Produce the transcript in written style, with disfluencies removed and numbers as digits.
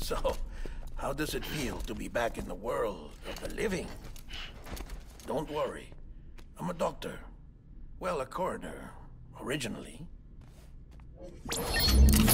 So, how does it feel to be back in the world of the living? Don't worry. I'm a doctor. Well, a coroner, originally.